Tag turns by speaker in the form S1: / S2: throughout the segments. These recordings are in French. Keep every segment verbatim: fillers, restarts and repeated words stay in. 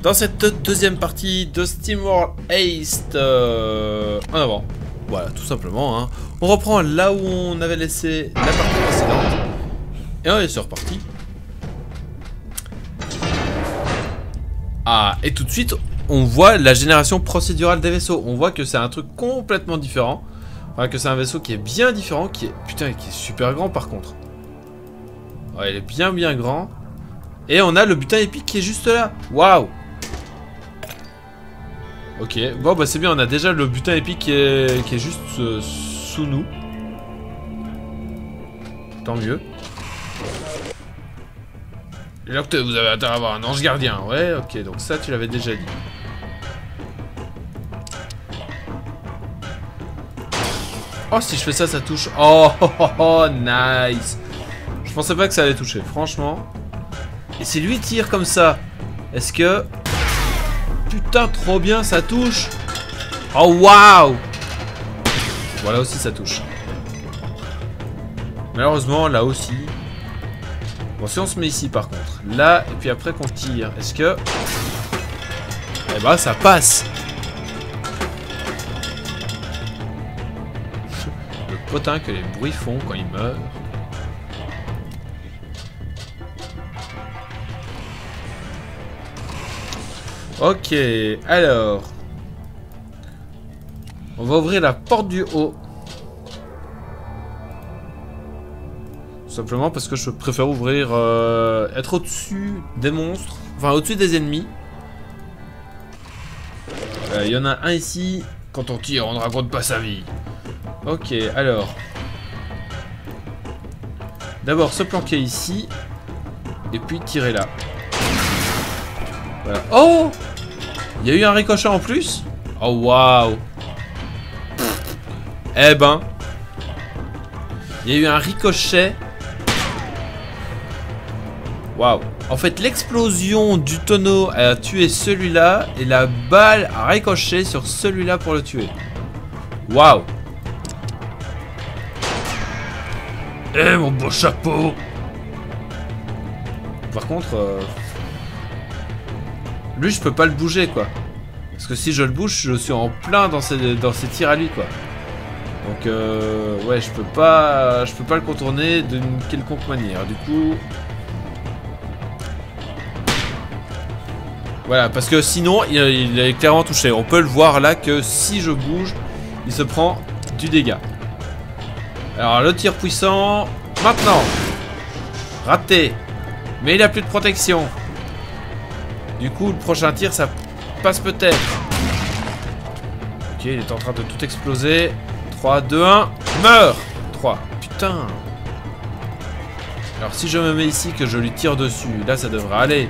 S1: dans cette deuxième partie de SteamWorld Heist euh, en avant. Voilà, tout simplement. Hein. On reprend là où on avait laissé la partie précédente. Et on est reparti. Ah, et tout de suite, on voit la génération procédurale des vaisseaux. On voit que c'est un truc complètement différent. Enfin, que c'est un vaisseau qui est bien différent, qui est... Putain, qui est super grand par contre. Ouais, il est bien bien grand. Et on a le butin épique qui est juste là. Waouh. Ok, bon bah c'est bien, on a déjà le butin épique qui est, qui est juste euh, sous nous. Tant mieux. Et là que vous avez intérêt à avoir un ange gardien. Ouais, ok, donc ça tu l'avais déjà dit. Oh, si je fais ça, ça touche. Oh, oh, oh, oh, nice. Je pensais pas que ça allait toucher, franchement. Et si lui tire comme ça, est-ce que... Putain, trop bien, ça touche. Oh, waouh. Voilà aussi, ça touche. Malheureusement, là aussi. Bon, si on se met ici, par contre. Là, et puis après qu'on tire, est-ce que... Eh ben, ça passe. Le potin que les bruits font quand ils meurent. Ok, alors... On va ouvrir la porte du haut. Tout simplement parce que je préfère ouvrir... Euh, être au-dessus des monstres. Enfin, au-dessus des ennemis. Il euh, y en a un ici. Quand on tire, on ne raconte pas sa vie. Ok, alors... D'abord, se planquer ici. Et puis tirer là. Voilà. Oh! Il y a eu un ricochet en plus? Oh waouh! Eh ben, il y a eu un ricochet. Waouh! En fait, l'explosion du tonneau a tué celui-là et la balle a ricoché sur celui-là pour le tuer. Waouh! Eh mon beau chapeau! Par contre, euh... lui, je peux pas le bouger, quoi. Parce que si je le bouge, je suis en plein dans ses, dans ses tirs à lui, quoi. Donc, euh, ouais, je peux pas, je peux pas le contourner d'une quelconque manière. Du coup, voilà, parce que sinon, il, il est clairement touché. On peut le voir là que si je bouge, il se prend du dégât. Alors, le tir puissant, maintenant, raté. Mais il a plus de protection. Du coup, le prochain tir, ça passe peut-être. Ok, il est en train de tout exploser. trois, deux, un, meurs. trois. Putain. Alors, si je me mets ici, que je lui tire dessus, là, ça devrait aller.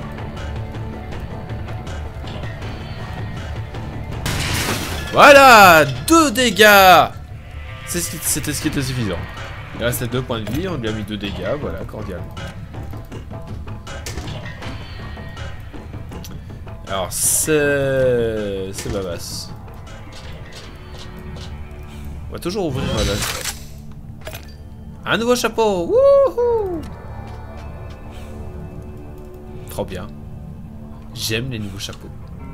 S1: Voilà, deux dégâts. C'était ce qui était suffisant. Il restait deux points de vie, on lui a mis deux dégâts, voilà, cordialement. Alors, c'est... C'est Babas. On va toujours ouvrir Babas. Un nouveau chapeau. Wouhou. Trop bien. J'aime les nouveaux chapeaux.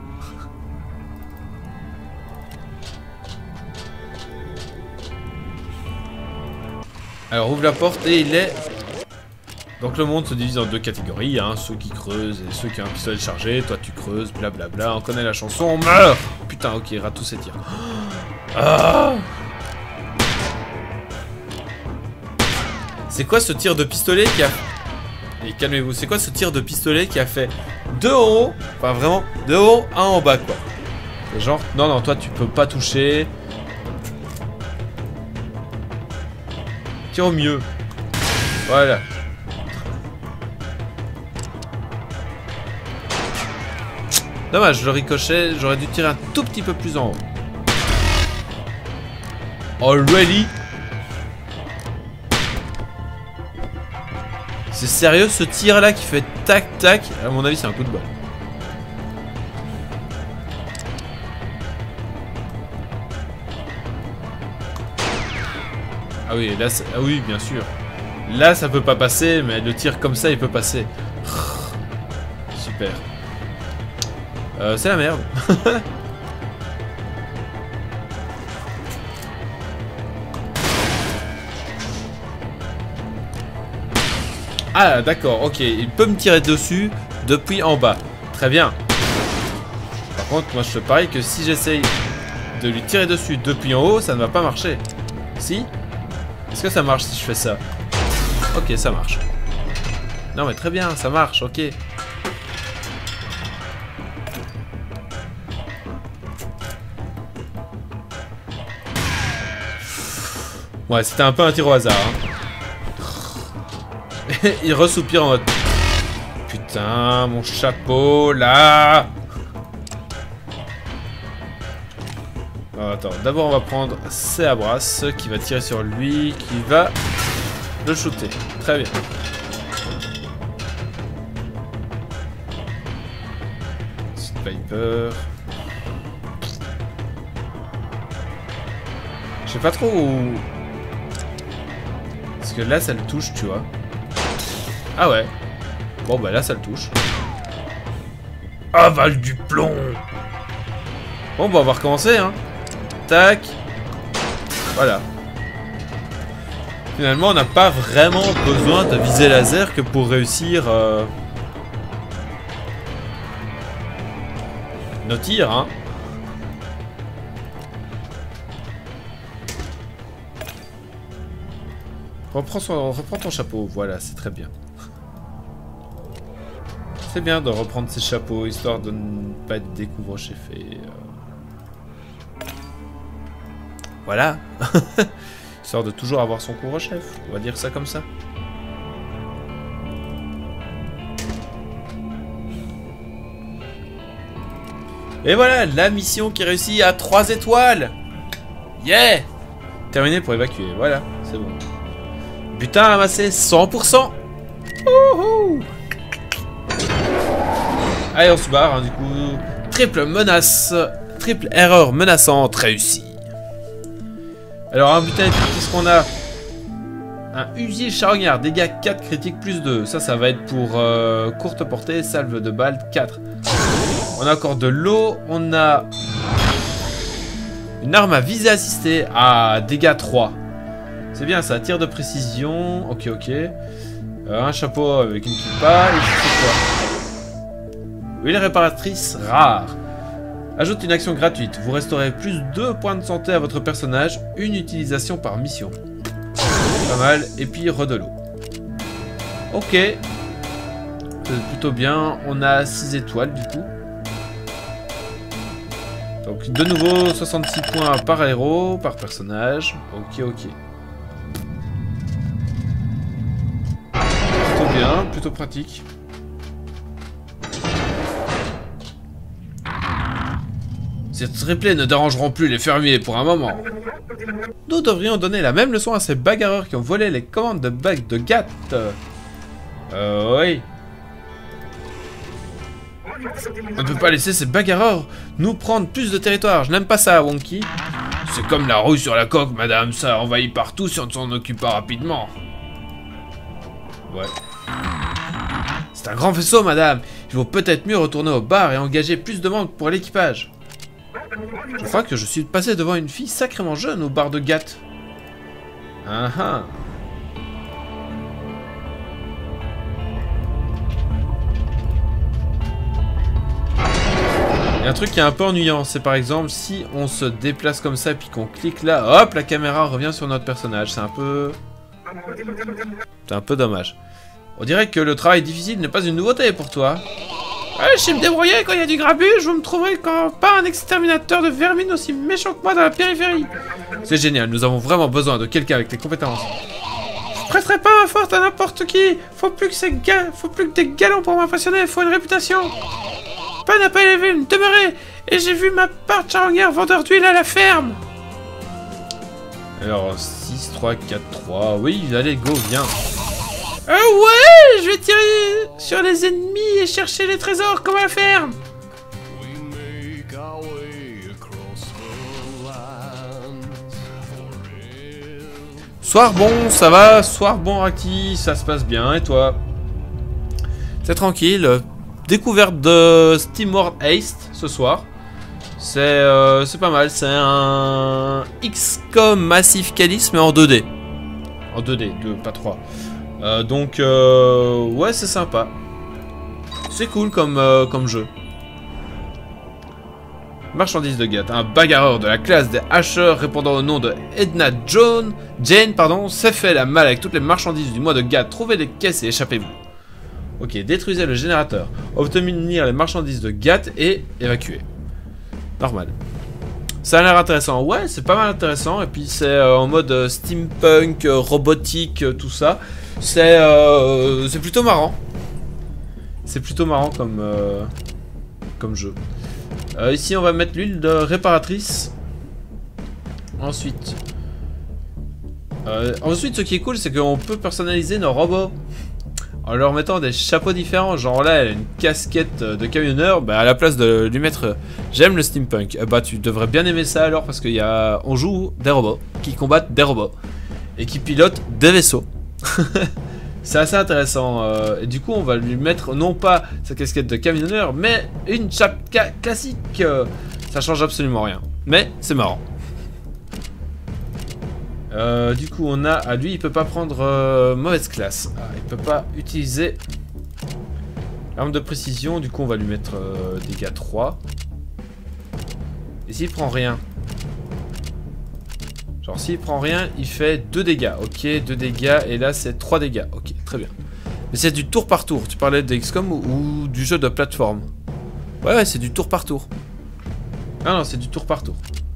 S1: Alors, ouvre la porte et il est... Donc le monde se divise en deux catégories, hein, ceux qui creusent et ceux qui ont un pistolet chargé. Toi tu creuses, blablabla, on connaît la chanson, on meurt. Putain, ok, rate tous ses tirs. Ah. C'est quoi ce tir de pistolet qui a... Et calmez-vous, c'est quoi ce tir de pistolet qui a fait deux en haut, enfin vraiment, deux en haut, un en bas quoi. C'est genre, non non, toi tu peux pas toucher. Tire au mieux. Voilà. Dommage, le ricochet, j'aurais dû tirer un tout petit peu plus en haut. Already? C'est sérieux ce tir là qui fait tac tac? À mon avis c'est un coup de bol. Ah oui, là, ah oui, bien sûr. Là ça peut pas passer, mais le tir comme ça il peut passer. Super. Euh, c'est la merde. Ah d'accord, ok, il peut me tirer dessus depuis en bas. Très bien. Par contre, moi je te parie que si j'essaye de lui tirer dessus depuis en haut, ça ne va pas marcher. Si? Est-ce que ça marche si je fais ça? Ok, ça marche. Non mais très bien, ça marche, ok. Ouais, c'était un peu un tir au hasard. Hein. Il ressoupire en mode... Putain, mon chapeau, là. Alors, attends, d'abord on va prendre Céabras qui va tirer sur lui, qui va le shooter. Très bien. Sweet Viper. Je sais pas trop où... Parce que là ça le touche, tu vois. Ah ouais. Bon bah là ça le touche. Avale du plomb. Bon bah on va recommencer hein. Tac. Voilà. Finalement on n'a pas vraiment besoin de viser laser que pour réussir euh... nos tirs hein. Reprends, son, reprends ton chapeau, voilà c'est très bien. C'est bien de reprendre ses chapeaux, histoire de ne pas être découvre-cheffé. Euh... Voilà. Histoire de toujours avoir son couvre-chef, on va dire ça comme ça. Et voilà, la mission qui réussit à trois étoiles. Yeah. Terminé pour évacuer, voilà, c'est bon. Butin amassé cent pour cent. Ouhou. Allez, on se barre, hein, du coup. Triple menace. Triple erreur menaçante réussie. Alors, un butin, qu'est-ce qu'on a? Un usier charognard, dégâts quatre, critiques plus deux. Ça, ça va être pour euh, courte portée, salve de balles quatre. On a encore de l'eau. On a une arme à visée assistée à dégâts trois. C'est bien ça, tir de précision. Ok, ok. Euh, un chapeau avec une kippa. Et c'est quoi? Huile réparatrice rare. Ajoute une action gratuite. Vous restaurez plus deux points de santé à votre personnage. Une utilisation par mission. Pas mal. Et puis redelot. Ok. C'est plutôt bien. On a six étoiles du coup. Donc de nouveau soixante-six points par héros, par personnage. Ok, ok. Plutôt bien, plutôt pratique. Ces triplés ne dérangeront plus les fermiers pour un moment. Nous devrions donner la même leçon à ces bagarreurs qui ont volé les commandes de bagues de Gat. Euh, oui. On ne peut pas laisser ces bagarreurs nous prendre plus de territoire. Je n'aime pas ça, Wonky. C'est comme la rouille sur la coque, madame. Ça envahit partout si on ne s'en occupe pas rapidement. Ouais. C'est un grand vaisseau, madame. Il vaut peut-être mieux retourner au bar et engager plus de monde pour l'équipage. Je crois que je suis passé devant une fille sacrément jeune au bar de Gat. Ah ah. Il y a un truc qui est un peu ennuyant, c'est par exemple si on se déplace comme ça et puis qu'on clique là, hop, la caméra revient sur notre personnage. C'est un peu... C'est un peu dommage. On dirait que le travail difficile n'est pas une nouveauté pour toi. Ouais, je sais me débrouiller quand il y a du grabuge, vous me trouverez quand pas un exterminateur de vermine aussi méchant que moi dans la périphérie. C'est génial, nous avons vraiment besoin de quelqu'un avec tes compétences. Je prêterai pas ma force à n'importe qui. Faut plus que ces gars, faut plus que des galons pour m'impressionner, faut une réputation. Pas n'a pas élevé une demeurée, et j'ai vu ma part de charognard vendeur d'huile à la ferme. Alors, six, trois, quatre, trois, oui, allez, go, viens. Euh, ouais, je vais tirer sur les ennemis et chercher les trésors comme à la ferme. Soir bon, ça va. Soir bon, Raki, ça se passe bien. Et toi? C'est tranquille. découverte de SteamWorld Heist ce soir. C'est euh, pas mal, c'est un X COM Massive Calix mais en deux D. En deux D, deux, pas trois. Euh, donc, euh, ouais, c'est sympa. C'est cool comme, euh, comme jeu. Marchandise de Gatt, un bagarreur de la classe des hacheurs répondant au nom de Edna John, Jane, pardon, s'est fait la malle avec toutes les marchandises du mois de Gatt. Trouvez les caisses et échappez-vous. Ok, détruisez le générateur, obtenir les marchandises de Gatt et évacuer. Normal. Ça a l'air intéressant. Ouais, c'est pas mal intéressant. Et puis c'est euh, en mode euh, steampunk, euh, robotique, euh, tout ça. C'est euh, c'est plutôt marrant. C'est plutôt marrant comme, euh, comme jeu. Euh, ici, on va mettre l'huile de réparatrice. Ensuite. Euh, ensuite, ce qui est cool, c'est qu'on peut personnaliser nos robots. En leur mettant des chapeaux différents. Genre là, elle a une casquette de camionneur. Bah, à la place de lui mettre euh, j'aime le steampunk. Euh, bah, tu devrais bien aimer ça alors. Parce qu'il y a. On joue des robots qui combattent des robots. Et qui pilotent des vaisseaux. C'est assez intéressant. Euh, et du coup, on va lui mettre non pas sa casquette de camionneur, mais une chape classique. Euh, ça change absolument rien. Mais c'est marrant. Euh, du coup, on a à lui, il peut pas prendre euh, mauvaise classe. Ah, il peut pas utiliser l'arme de précision. Du coup, on va lui mettre euh, dégâts trois. Et s'il prend rien, genre s'il prend rien, il fait deux dégâts. Ok, deux dégâts. Et là, c'est trois dégâts. Ok, très bien. Mais c'est du tour par tour. Tu parlais de X COM ou, ou du jeu de plateforme? Ouais, ouais, c'est du tour par tour. Ah non, c'est du tour par tour.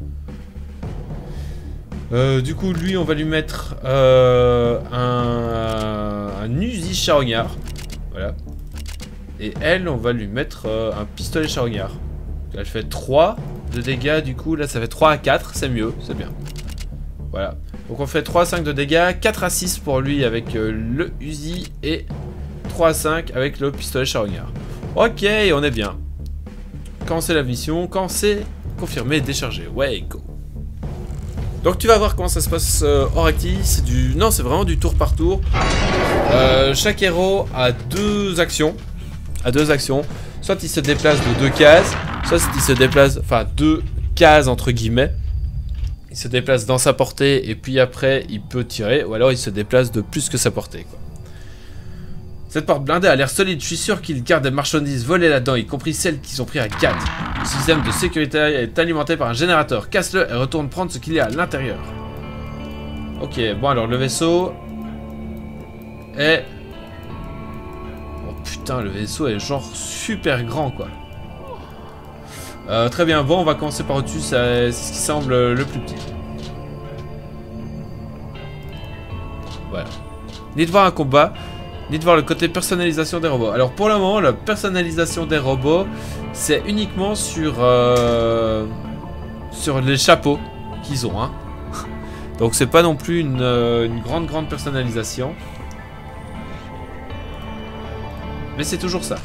S1: Euh, du coup, lui, on va lui mettre euh, un, un Uzi charognard. Voilà. Et elle, on va lui mettre euh, un pistolet charognard. Elle fait trois de dégâts, du coup, là, ça fait trois à quatre. C'est mieux, c'est bien. Voilà. Donc, on fait trois à cinq de dégâts, quatre à six pour lui avec euh, le Uzi et trois à cinq avec le pistolet charognard. Ok, on est bien. Quand c'est la mission, quand c'est confirmé, déchargé. Ouais, go. Donc tu vas voir comment ça se passe euh, hors acti, c'est du... Non, c'est vraiment du tour par tour. Euh, chaque héros a deux actions. A deux actions. Soit il se déplace de deux cases, soit il se déplace... Enfin, deux cases entre guillemets. Il se déplace dans sa portée et puis après il peut tirer. Ou alors il se déplace de plus que sa portée, quoi. Cette porte blindée a l'air solide, je suis sûr qu'ils gardent des marchandises volées là-dedans, y compris celles qui sont prises à Gatt. Le système de sécurité est alimenté par un générateur. Casse-le et retourne prendre ce qu'il y a à l'intérieur. Ok, bon alors le vaisseau est... Oh putain, le vaisseau est genre super grand, quoi. Euh, très bien, bon, on va commencer par au-dessus, c'est ce qui semble le plus petit. Voilà. Ni de voir un combat, ni de voir le côté personnalisation des robots. Alors pour le moment, la personnalisation des robots, c'est uniquement sur, euh, sur les chapeaux qu'ils ont. Hein. Donc c'est pas non plus une, une grande grande personnalisation. Mais c'est toujours ça.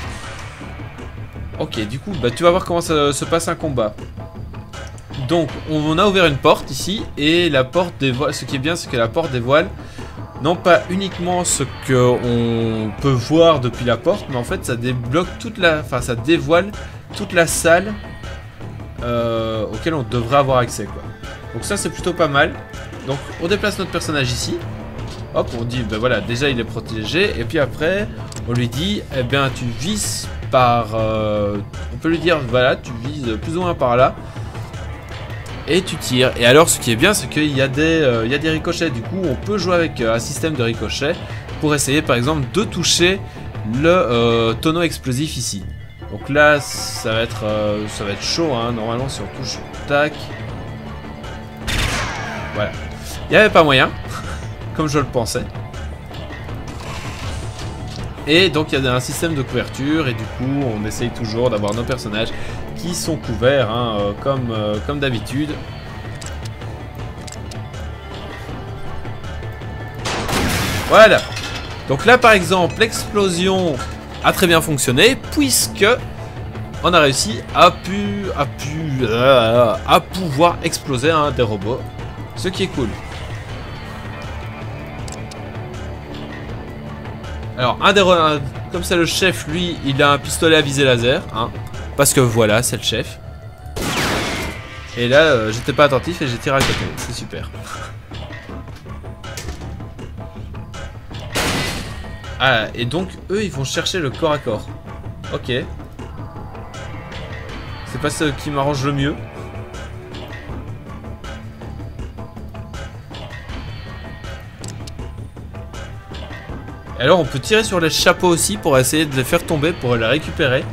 S1: Ok, du coup, bah, tu vas voir comment ça se passe un combat. Donc, on a ouvert une porte ici, et la porte dévoile. Ce qui est bien, c'est que la porte dévoile non pas uniquement ce qu'on peut voir depuis la porte, mais en fait, ça débloque toute la, enfin, ça dévoile toute la salle euh, auquel on devrait avoir accès, quoi. Donc ça, c'est plutôt pas mal. Donc, on déplace notre personnage ici. Hop, on dit, ben voilà, déjà il est protégé, et puis après, on lui dit, eh bien, tu vises par... Euh, on peut lui dire, voilà, tu vises plus ou moins par là, et tu tires. Et alors, ce qui est bien, c'est qu'il y a des, euh, il y a des ricochets, du coup, on peut jouer avec euh, un système de ricochets, pour essayer, par exemple, de toucher le euh, tonneau explosif ici. Donc là, ça va être, euh, ça va être chaud, hein, normalement, si on touche, tac. Voilà. Il n'y avait pas moyen. Comme je le pensais. Et donc il y a un système de couverture et du coup on essaye toujours d'avoir nos personnages qui sont couverts hein, euh, comme, euh, comme d'habitude. Voilà. Donc là par exemple l'explosion a très bien fonctionné puisque on a réussi à, pu, à, pu, euh, à pouvoir exploser hein, des robots. Ce qui est cool. Alors, un des, un, Comme ça, le chef, lui, il a un pistolet à visée laser. Hein, parce que voilà, c'est le chef. Et là, euh, j'étais pas attentif et j'ai tiré à côté. C'est super. Ah, et donc, eux, ils vont chercher le corps à corps. Ok. C'est pas ce qui m'arrange le mieux. Et alors, on peut tirer sur les chapeaux aussi pour essayer de les faire tomber, pour les récupérer.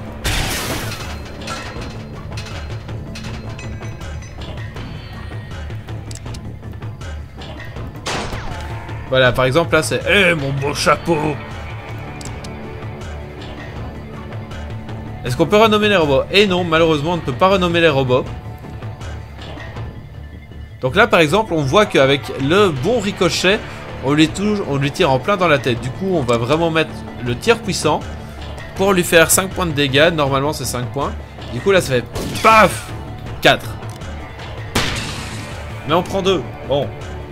S1: Voilà, par exemple, là, c'est... Eh, mon beau chapeau! Est-ce qu'on peut renommer les robots? Eh non, malheureusement, on ne peut pas renommer les robots. Donc là, par exemple, on voit qu'avec le bon ricochet, on lui, touche, on lui tire en plein dans la tête. Du coup, on va vraiment mettre le tir puissant pour lui faire cinq points de dégâts. Normalement, c'est cinq points. Du coup, là, ça fait... Paf! quatre. Mais on prend deux. Bon.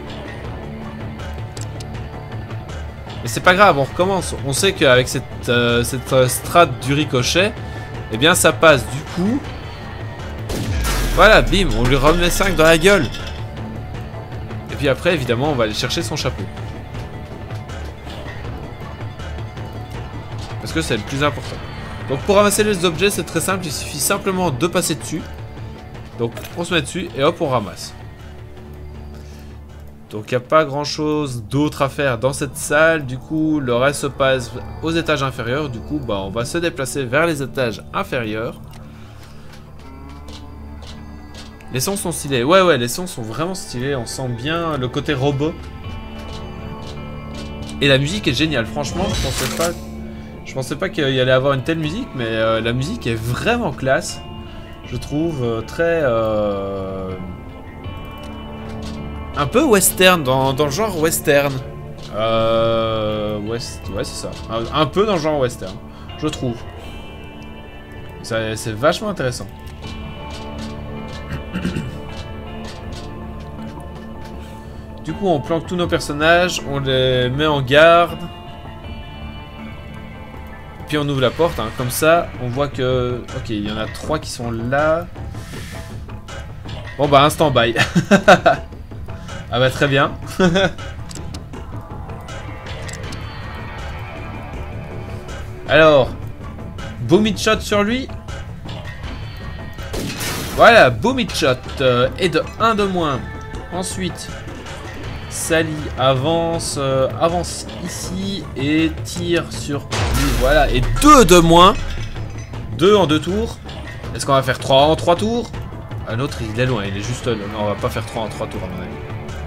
S1: Mais c'est pas grave, on recommence. On sait qu'avec cette, euh, cette euh, strat du ricochet, eh bien ça passe. Du coup, voilà, bim, on lui remet cinq dans la gueule. Et puis après, évidemment, on va aller chercher son chapeau. Parce que c'est le plus important. Donc pour ramasser les objets, c'est très simple. Il suffit simplement de passer dessus. Donc on se met dessus et hop, on ramasse. Donc il n'y a pas grand chose d'autre à faire dans cette salle. Du coup le reste se passe aux étages inférieurs. Du coup bah, on va se déplacer vers les étages inférieurs. Les sons sont stylés. Ouais ouais, les sons sont vraiment stylés. On sent bien le côté robot. Et la musique est géniale. Franchement je pensais pas Je pensais pas qu'il y allait avoir une telle musique. Mais euh, la musique est vraiment classe. Je trouve euh, très... Euh... Un peu western, dans, dans le genre western. Euh... West... Ouais, c'est ça. Un, un peu dans le genre western, je trouve. C'est vachement intéressant. Du coup, on planque tous nos personnages, on les met en garde. Puis on ouvre la porte, hein. Comme ça, on voit que... Ok, il y en a trois qui sont là. Bon bah, un stand-by. Ah bah très bien. Alors, boom it shot sur lui. Voilà, boom it shot. Euh, et de un de moins. Ensuite, Sally avance, euh, avance ici et tire sur lui. Voilà, et deux de moins. deux en deux tours. Est-ce qu'on va faire trois en trois tours? Un autre, il est loin, il est juste là. Non, on va pas faire trois en trois tours à mon avis.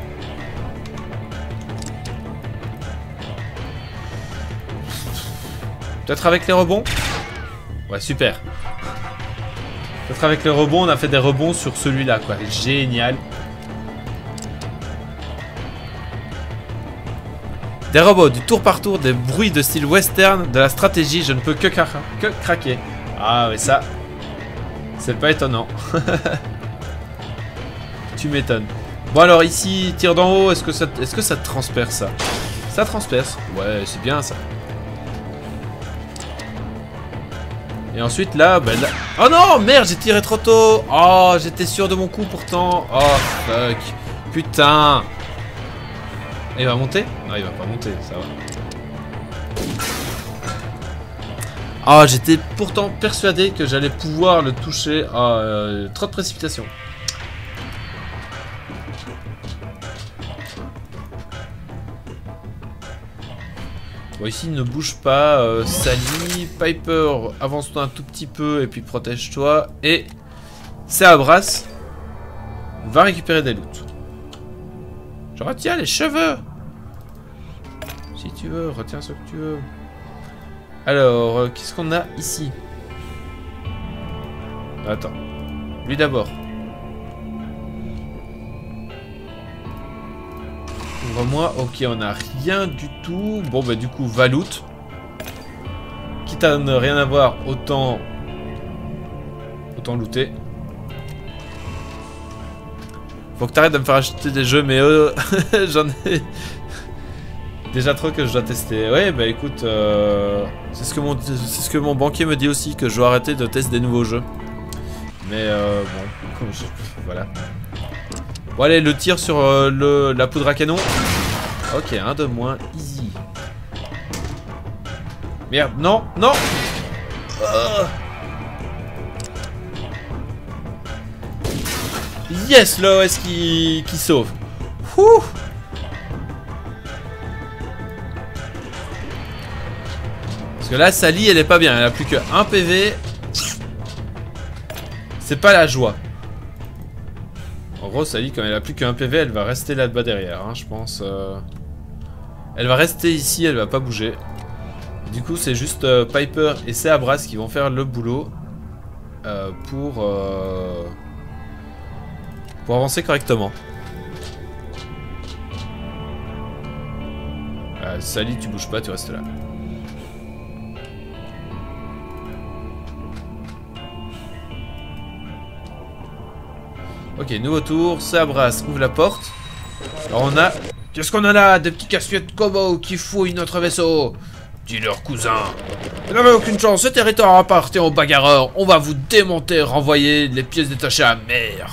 S1: Peut-être avec les rebonds? Ouais, super. Peut-être avec les rebonds, on a fait des rebonds sur celui-là, quoi. Génial. Des robots, du tour par tour, des bruits de style western, de la stratégie, je ne peux que, cra que craquer. Ah, mais ça, c'est pas étonnant. Tu m'étonnes. Bon alors ici, tir d'en haut, est-ce que ça, est-ce que ça transperce ça? Ça transperce. Ouais, c'est bien ça. Et ensuite là, ben là... Oh non, merde, j'ai tiré trop tôt. Oh, j'étais sûr de mon coup pourtant. Oh, fuck. Putain. Et il va monter? Non, il va pas monter, ça va. Ah, j'étais pourtant persuadé que j'allais pouvoir le toucher. Ah, euh, trop de précipitation. Bon, ici, ne bouge pas. Euh, Sally, Piper, avance-toi un tout petit peu et puis protège-toi. Et c'est Abrace. Va récupérer des loots. Je retiens les cheveux. Si tu veux, retiens ce que tu veux. Alors, euh, qu'est-ce qu'on a ici? Attends. Lui d'abord. Ouvre-moi. Ok, on a rien du tout. Bon, bah du coup, va loot. Quitte à ne rien avoir, autant... Autant looter. Faut que t'arrêtes de me faire acheter des jeux, mais euh, j'en ai... Déjà trop que je dois tester. Ouais, bah écoute, euh, c'est ce que mon, c'est ce que mon banquier me dit aussi, que je dois arrêter de tester des nouveaux jeux. Mais euh, bon, je, voilà. Bon allez, le tir sur euh, le, la poudre à canon. Ok, un de moins, easy. Merde, non, non. Uh. Yes, l'O S qui, qui sauve. Ouh. Parce que là, Sally, elle est pas bien. Elle a plus que un P V. C'est pas la joie. En gros, Sally, quand elle a plus qu'un P V, elle va rester là-bas derrière, hein, je pense. Euh... Elle va rester ici, elle va pas bouger. Du coup, c'est juste euh, Piper et Seabras qui vont faire le boulot euh, pour, euh, pour avancer correctement. Euh, Sally, tu bouges pas, tu restes là. Ok, nouveau tour. Seabras ouvre la porte. Alors on a... Qu'est-ce qu'on a là? Des petits casse-pieds Kobo qui fouillent notre vaisseau. Dis-leur, cousin. Vous n'avez aucune chance, ce territoire appartient aux bagarreurs. On va vous démonter, renvoyer les pièces détachées à mer.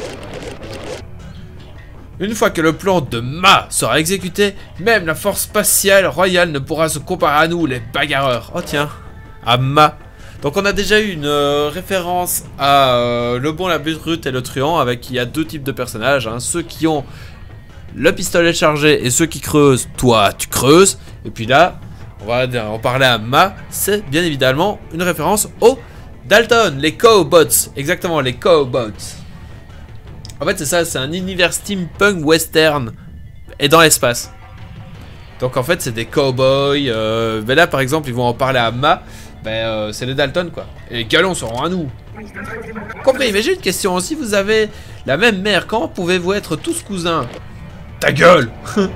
S1: Une fois que le plan de Ma sera exécuté, même la force spatiale royale ne pourra se comparer à nous, les bagarreurs. Oh tiens, à Ma. Donc on a déjà eu une euh, référence à euh, le bon, la brute et le truand, avec il y a deux types de personnages, hein, ceux qui ont le pistolet chargé et ceux qui creusent. Toi, tu creuses. Et puis là, on va en parler à Ma. C'est bien évidemment une référence aux Dalton, les Cobots. Exactement, les Cobots. En fait, c'est ça, c'est un univers steampunk western et dans l'espace. Donc en fait, c'est des cowboys. Euh, ben là, par exemple, ils vont en parler à Ma. Ben, euh, c'est les Dalton, quoi. Et les galons seront à nous. Compris, mais j'ai une question. Si vous avez la même mère, quand pouvez-vous être tous cousins? Ta gueule. Ok,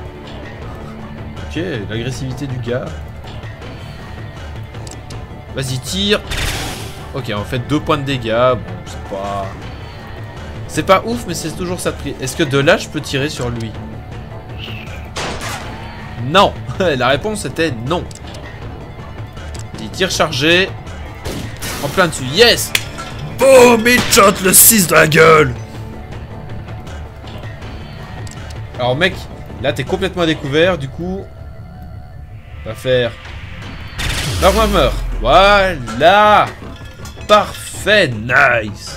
S1: l'agressivité du gars. Vas-y, tire. Ok, en fait, deux points de dégâts. Bon, c'est pas... C'est pas ouf, mais c'est toujours ça de prix. Est-ce que de là, je peux tirer sur lui? Non. La réponse était non. Il tire chargé. En plein dessus. Yes. Boum, il shot le six de la gueule. Alors mec, là t'es complètement découvert. Du coup, on va faire l'armor. Voilà. Parfait, nice.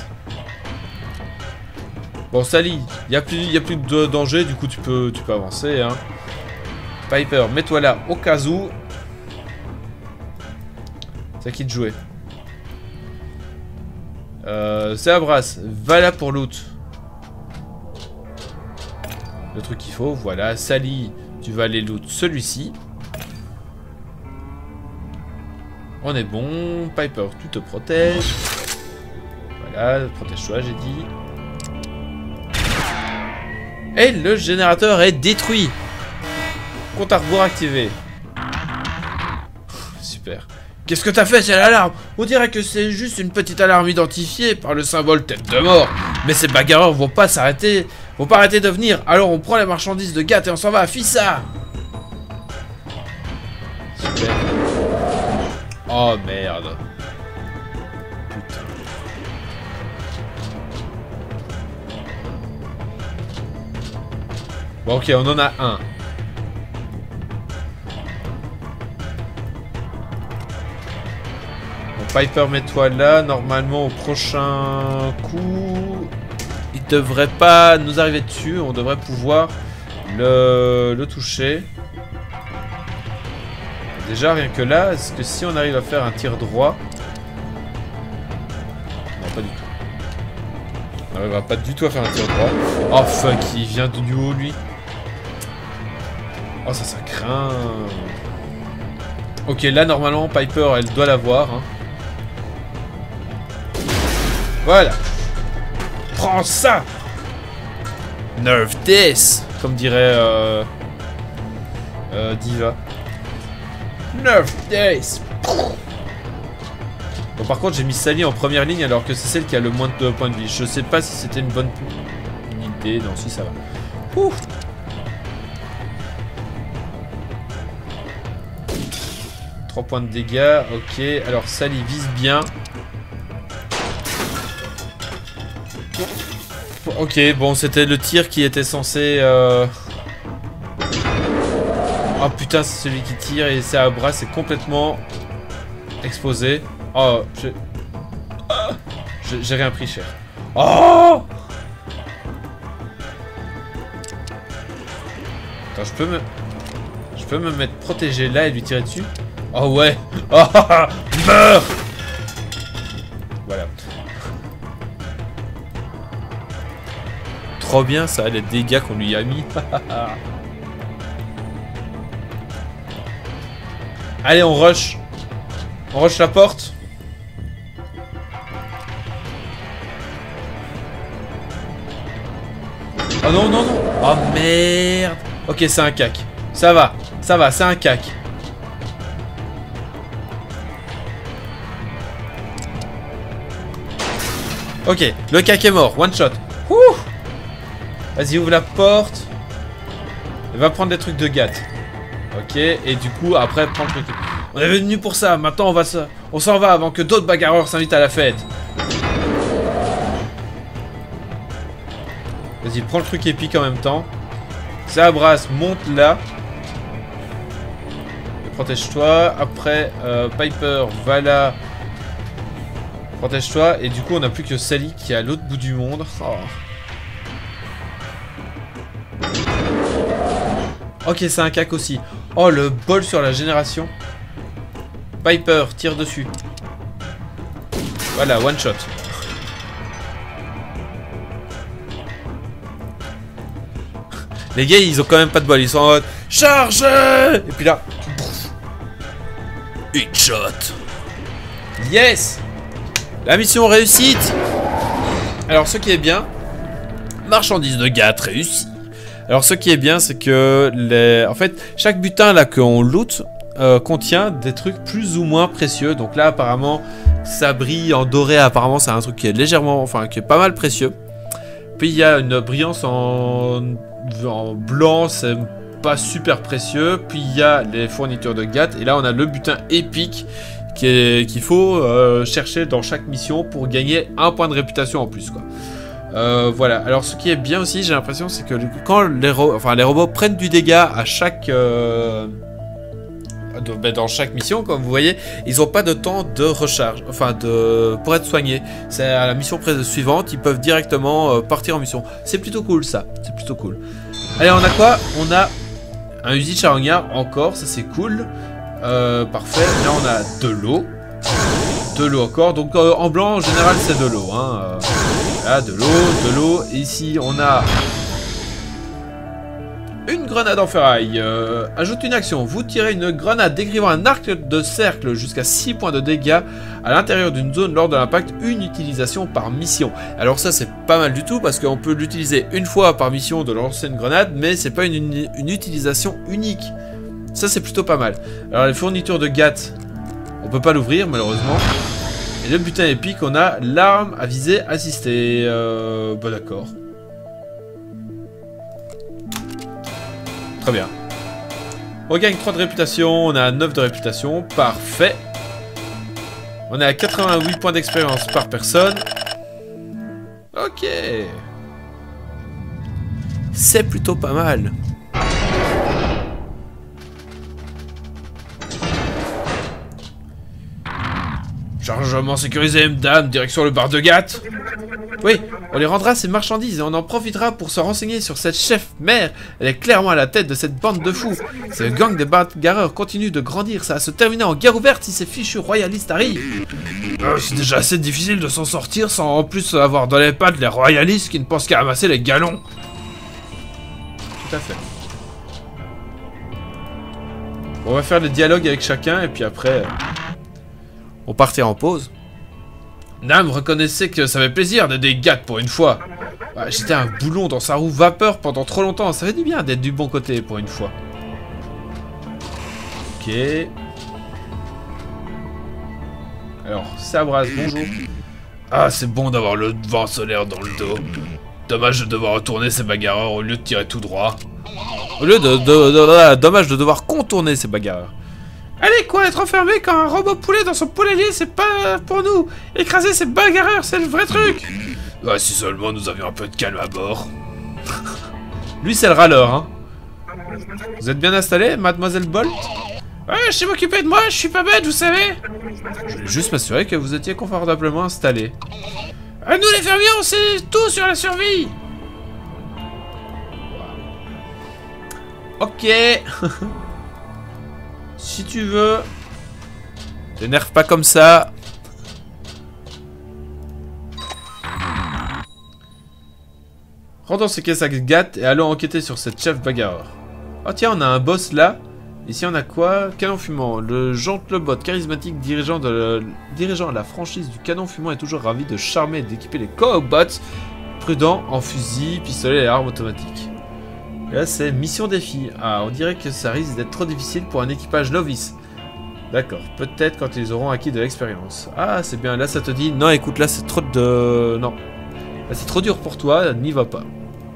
S1: Bon, Sally, il n'y a plus, y a plus de danger. Du coup, tu peux, tu peux avancer, hein. Piper, mets-toi là au cas où. C'est à qui de jouer. Euh, Seabras, va là pour loot. Le truc qu'il faut, voilà. Sally, tu vas aller loot celui-ci. On est bon. Piper, tu te protèges. Voilà, protège-toi, j'ai dit. Et le générateur est détruit. Compte à rebours activé. Super. Qu'est-ce que t'as fait? C'est l'alarme. On dirait que c'est juste une petite alarme identifiée par le symbole tête de mort. Mais ces bagarreurs vont pas s'arrêter. Vont pas arrêter de venir. Alors on prend les marchandises de Gat et on s'en va à Fissa. Super. Oh merde. Putain. Bon ok, on en a un. Piper, mets-toi là. Normalement, au prochain coup, il devrait pas nous arriver dessus. On devrait pouvoir le, le toucher. Déjà, rien que là, est-ce que si on arrive à faire un tir droit... Non, pas du tout. On n'arrivera pas du tout à faire un tir droit. Oh fuck, il vient du haut, lui. Oh, ça, ça craint. Ok, là, normalement, Piper, elle doit l'avoir, hein. Voilà. Prends ça. Nerf this. Comme dirait euh, euh, Diva. Nerf this. Bon, par contre, j'ai mis Sally en première ligne alors que c'est celle qui a le moins de points de vie. Je sais pas si c'était une bonne idée. Non, si ça va. Ouf. trois points de dégâts. Ok, alors Sally vise bien. Ok, bon, c'était le tir qui était censé... Euh... Oh putain, c'est celui qui tire et c'est à bras, c'est complètement exposé. Oh, j'ai... J'ai rien pris cher. Oh! Attends, je peux me... Je peux me mettre protégé là et lui tirer dessus? Oh ouais! Oh! Meurs! Voilà. Trop bien ça, les dégâts qu'on lui a mis. Allez, on rush. On rush la porte. Oh non, non, non. Oh merde. Ok, c'est un cac. Ça va, ça va, c'est un cac. Ok, le cac est mort. One shot. Ouh. Vas-y, ouvre la porte. Et va prendre des trucs de gâte. Ok, et du coup, après, prends le truc. On est venu pour ça. Maintenant, on va se... on s'en va avant que d'autres bagarreurs s'invitent à la fête. Vas-y, prends le truc épique en même temps. Ça brasse, monte là. Protège-toi. Après, euh, Piper, va là. Protège-toi. Et du coup, on n'a plus que Sally qui est à l'autre bout du monde. Oh. Ok, c'est un cac aussi. Oh, le bol sur la génération. Piper, tire dessus. Voilà, one shot. Les gars, ils ont quand même pas de bol. Ils sont en mode charge. Et puis là, headshot. Yes. La mission réussite. Alors, ce qui est bien, marchandise de gâte réussie. Alors, ce qui est bien, c'est que les... en fait, chaque butin là qu'on loot euh, contient des trucs plus ou moins précieux. Donc là, apparemment, ça brille en doré. Apparemment, c'est un truc qui est légèrement, enfin, qui est pas mal précieux. Puis il y a une brillance en, en blanc, c'est pas super précieux. Puis il y a les fournitures de gâte. Et là, on a le butin épique qu'il qu'il faut euh, chercher dans chaque mission pour gagner un point de réputation en plus, quoi. Euh, voilà. Alors, ce qui est bien aussi, j'ai l'impression, c'est que quand les, ro enfin, les robots prennent du dégât à chaque... Euh, de, ben, dans chaque mission, comme vous voyez, ils n'ont pas de temps de recharge, enfin de pour être soignés. C'est à la mission suivante, ils peuvent directement euh, partir en mission. C'est plutôt cool ça, c'est plutôt cool. Allez, on a quoi? On a un Uzi charognard encore, ça c'est cool. Euh, parfait. Là on a de l'eau, de l'eau encore. Donc euh, en blanc en général c'est de l'eau. Hein. Euh, là de l'eau, de l'eau. Et ici on a une grenade en ferraille. Euh, ajoute une action. Vous tirez une grenade décrivant un arc de cercle jusqu'à six points de dégâts à l'intérieur d'une zone lors de l'impact. Une utilisation par mission. Alors ça c'est pas mal du tout parce qu'on peut l'utiliser une fois par mission de lancer une grenade, mais c'est pas une, une, une utilisation unique. Ça c'est plutôt pas mal. Alors les fournitures de gâte, on peut pas l'ouvrir malheureusement. Et le butin épique, on a l'arme à visée assistée. Euh, bon d'accord. Très bien. On gagne trois de réputation, on a neuf de réputation, parfait. On est à quatre-vingt-huit points d'expérience par personne. Ok. C'est plutôt pas mal. Chargement sécurisé, madame, direction le bar de gâte. Oui, on les rendra ces marchandises et on en profitera pour se renseigner sur cette chef-mère. Elle est clairement à la tête de cette bande de fous. Si le gang des bagarreurs continue de grandir, ça va se terminer en guerre ouverte si ces fichus royalistes arrivent. Euh, C'est déjà assez difficile de s'en sortir sans en plus avoir dans les pattes les royalistes qui ne pensent qu'à amasser les galons. Tout à fait. On va faire le dialogue avec chacun et puis après... on partira en pause. Nam, reconnaissez que ça fait plaisir d'aider Gat pour une fois. Ouais, j'étais un boulon dans sa roue vapeur pendant trop longtemps. Ça fait du bien d'être du bon côté pour une fois. Ok. Alors, Sabras, bonjour. Ah, c'est bon d'avoir le vent solaire dans le dos. Dommage de devoir retourner ces bagarreurs au lieu de tirer tout droit. Au lieu de... de, de, de, de dommage de devoir contourner ces bagarreurs. Allez quoi, être enfermé quand un robot poulet dans son poulailler, c'est pas pour nous. Écraser ces bagarreurs, c'est le vrai truc. Ah, si seulement nous avions un peu de calme à bord. Lui, c'est le râleur, hein. Vous êtes bien installé, mademoiselle Bolt? Ouais, je sais m'occuper de moi, je suis pas bête, vous savez. Je voulais juste m'assurer que vous étiez confortablement installé. Ah, nous les fermiers, on sait tout sur la survie. Ok. Si tu veux. T'énerve pas comme ça. Rendons ces caisses à Gat et allons enquêter sur cette chef bagarreur. Oh tiens, on a un boss là. Ici on a quoi? Canon fumant. Le Jean Clebot, charismatique dirigeant de le... dirigeant la franchise du canon fumant, est toujours ravi de charmer et d'équiper les co-bots prudents en fusil, pistolet et armes automatiques. Et là c'est mission défi. Ah, on dirait que ça risque d'être trop difficile pour un équipage novice. D'accord, peut-être quand ils auront acquis de l'expérience. Ah, c'est bien, là ça te dit, non écoute, là c'est trop de... Non. Là c'est trop dur pour toi, n'y va pas.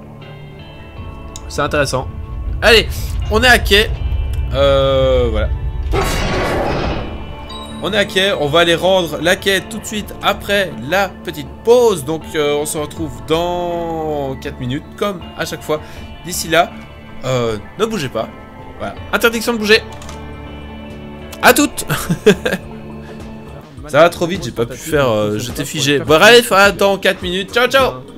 S1: C'est intéressant. Allez, on est à quai. Euh, voilà. On est à quai, on va aller rendre la quête tout de suite après la petite pause. Donc euh, on se retrouve dans quatre minutes, comme à chaque fois. D'ici là, euh, ne bougez pas. Voilà, interdiction de bouger. À toutes. Ça va trop vite, j'ai pas pu faire, euh, j'étais figé. Bref, attends quatre minutes, ciao ciao.